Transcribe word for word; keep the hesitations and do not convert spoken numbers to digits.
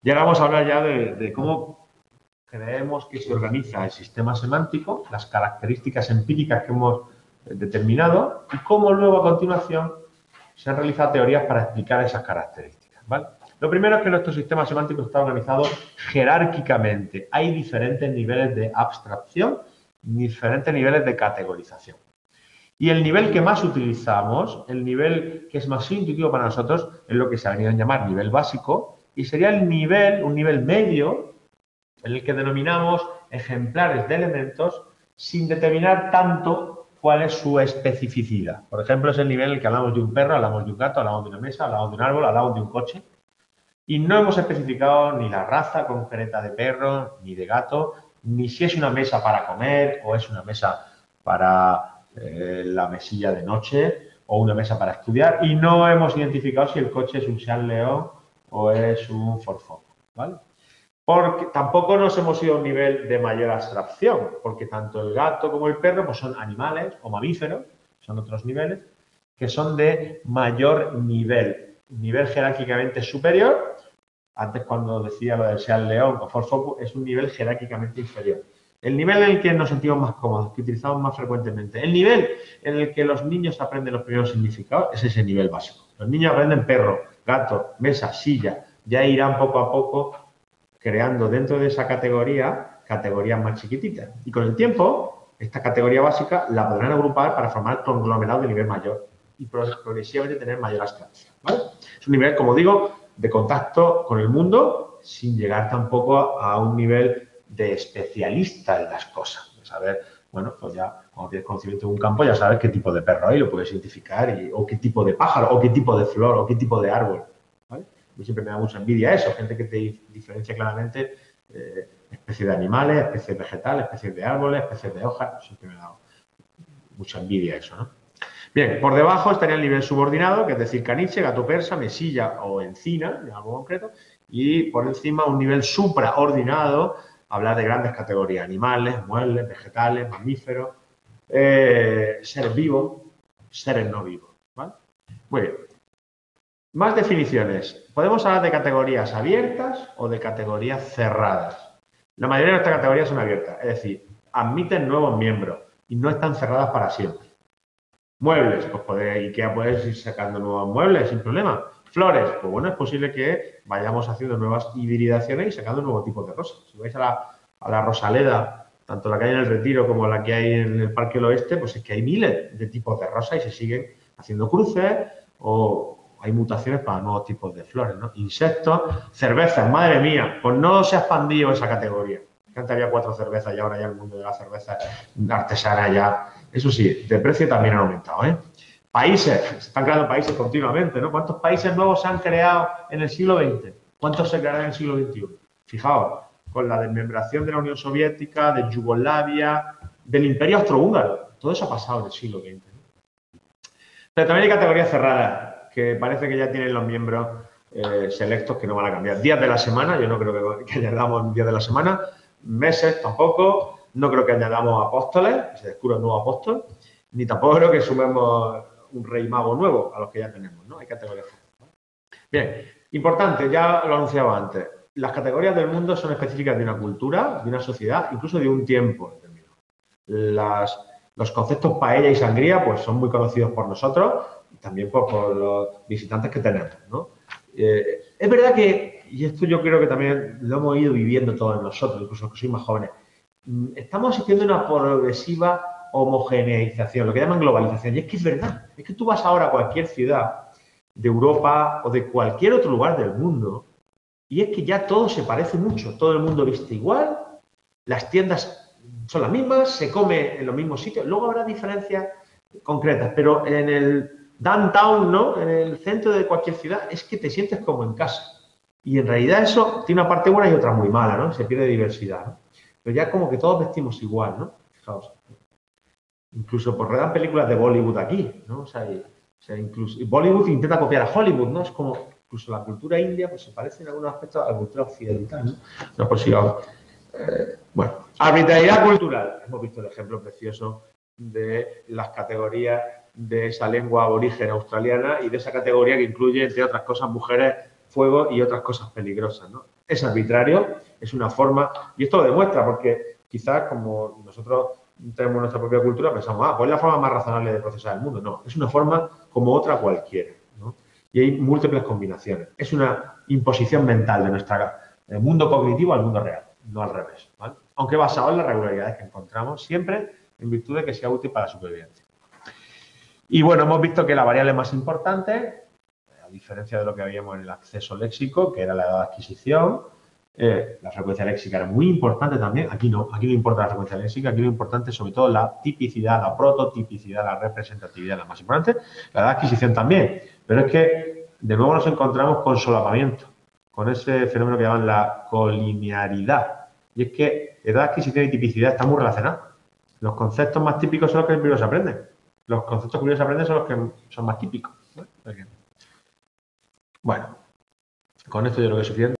Y ahora vamos a hablar ya de, de cómo creemos que se organiza el sistema semántico, las características empíricas que hemos determinado y cómo luego a continuación se han realizado teorías para explicar esas características, ¿vale? Lo primero es que nuestro sistema semántico está organizado jerárquicamente. Hay diferentes niveles de abstracción, diferentes niveles de categorización. Y el nivel que más utilizamos, el nivel que es más intuitivo para nosotros, es lo que se ha venido a llamar nivel básico, y sería el nivel, un nivel medio, en el que denominamos ejemplares de elementos sin determinar tanto cuál es su especificidad. Por ejemplo, es el nivel en el que hablamos de un perro, hablamos de un gato, hablamos de una mesa, hablamos de un árbol, hablamos de un coche, y no hemos especificado ni la raza concreta de perro, ni de gato, ni si es una mesa para comer o es una mesa para eh, la mesilla de noche o una mesa para estudiar, y no hemos identificado si el coche es un Seat León o es un Ford Focus, ¿vale? Porque tampoco nos hemos ido a un nivel de mayor abstracción, porque tanto el gato como el perro pues son animales o mamíferos, son otros niveles, que son de mayor nivel, nivel jerárquicamente superior. Antes, cuando decía lo del Seat León o Ford Focus, es un nivel jerárquicamente inferior. El nivel en el que nos sentimos más cómodos, que utilizamos más frecuentemente. El nivel en el que los niños aprenden los primeros significados es ese nivel básico. Los niños aprenden perro, gato, mesa, silla. Ya irán poco a poco creando dentro de esa categoría categorías más chiquititas. Y con el tiempo, esta categoría básica la podrán agrupar para formar conglomerados de nivel mayor y progresivamente tener mayor abstracción, ¿vale? Es un nivel, como digo, de contacto con el mundo sin llegar tampoco a un nivel de especialista en las cosas. De saber, bueno, pues ya cuando tienes conocimiento de un campo ya sabes qué tipo de perro hay, lo puedes identificar, y, o qué tipo de pájaro, o qué tipo de flor, o qué tipo de árbol, ¿vale? A mí siempre me da mucha envidia eso, gente que te diferencia claramente eh, especies de animales, especies vegetales, especies de árboles, especies de hojas. Siempre me ha dado mucha envidia eso, ¿no? Bien, por debajo estaría el nivel subordinado, que es decir, caniche, gato persa, mesilla o encina, de algo concreto, y por encima un nivel supraordinado, hablar de grandes categorías, animales, muebles, vegetales, mamíferos, eh, seres vivos, seres no vivos, ¿vale? Muy bien. Más definiciones. Podemos hablar de categorías abiertas o de categorías cerradas. La mayoría de nuestras categorías son abiertas, es decir, admiten nuevos miembros y no están cerradas para siempre. Muebles, pues puede, IKEA puede ir sacando nuevos muebles sin problema. Flores, pues bueno, es posible que vayamos haciendo nuevas hibridaciones y sacando nuevos tipos de rosas. Si vais a la, a la Rosaleda, tanto la que hay en el Retiro como la que hay en el Parque del Oeste, pues es que hay miles de tipos de rosas y se siguen haciendo cruces o hay mutaciones para nuevos tipos de flores, ¿no? Insectos, cervezas, madre mía, pues no se ha expandido esa categoría. Antes había cuatro cervezas y ahora ya el mundo de la cerveza artesana ya, eso sí, de precio también ha aumentado, ¿eh? Países, se están creando países continuamente, ¿no? ¿Cuántos países nuevos se han creado en el siglo veinte? ¿Cuántos se crearán en el siglo veintiuno? Fijaos, con la desmembración de la Unión Soviética, de Yugoslavia, del Imperio Austrohúngaro, todo eso ha pasado en el siglo veinte, ¿no? Pero también hay categorías cerradas, que parece que ya tienen los miembros eh, selectos que no van a cambiar. Días de la semana, yo no creo que, que añadamos días de la semana, meses tampoco, no creo que añadamos apóstoles, se descubra un nuevo apóstol, ni tampoco creo que sumemos un rey mago nuevo a los que ya tenemos, ¿no? Hay categorías. Bien, importante, ya lo anunciaba antes, las categorías del mundo son específicas de una cultura, de una sociedad, incluso de un tiempo determinado. Las, los conceptos paella y sangría pues son muy conocidos por nosotros, también por, por los visitantes que tenemos, ¿no? Eh, es verdad que, y esto yo creo que también lo hemos ido viviendo todos nosotros, incluso los que sois más jóvenes, estamos asistiendo a una progresiva homogeneización, lo que llaman globalización. Y es que es verdad, es que tú vas ahora a cualquier ciudad de Europa o de cualquier otro lugar del mundo y es que ya todo se parece mucho, todo el mundo viste igual, las tiendas son las mismas, se come en los mismos sitios, luego habrá diferencias concretas, pero en el downtown, ¿no? En el centro de cualquier ciudad, es que te sientes como en casa. Y en realidad eso tiene una parte buena y otra muy mala, ¿no? Se pierde diversidad, ¿no? Pero ya como que todos vestimos igual, ¿no? Fijaos. Incluso pues ruedan películas de Bollywood aquí, ¿no? O sea, y, o sea, incluso Bollywood intenta copiar a Hollywood, ¿no? Es como, incluso la cultura india, pues se parece en algunos aspectos a la cultura occidental, ¿no? No, pues sigamos. Eh, bueno, arbitrariedad cultural. Hemos visto el ejemplo precioso de las categorías de esa lengua aborigen australiana y de esa categoría que incluye, entre otras cosas, mujeres fuego y otras cosas peligrosas, ¿no? Es arbitrario, es una forma, y esto lo demuestra porque quizás como nosotros tenemos nuestra propia cultura, pensamos, ah, pues es la forma más razonable de procesar el mundo. No, es una forma como otra cualquiera, ¿no? Y hay múltiples combinaciones. Es una imposición mental de nuestro mundo cognitivo al mundo real, no al revés, ¿vale? Aunque basado en las regularidades que encontramos, siempre en virtud de que sea útil para la supervivencia. Y bueno, hemos visto que la variable más importante, a diferencia de lo que habíamos en el acceso léxico, que era la edad de adquisición, eh, la frecuencia léxica era muy importante también. Aquí no, aquí no importa la frecuencia léxica, aquí lo importante es sobre todo la tipicidad, la prototipicidad, la representatividad, la más importante. La edad de adquisición también, pero es que de nuevo nos encontramos con solapamiento, con ese fenómeno que llaman la colinearidad. Y es que edad de adquisición y tipicidad están muy relacionados. Los conceptos más típicos son los que primero se aprenden. Los conceptos que primero se aprenden son los que son más típicos, ¿no? Bueno, con esto yo creo que es suficiente.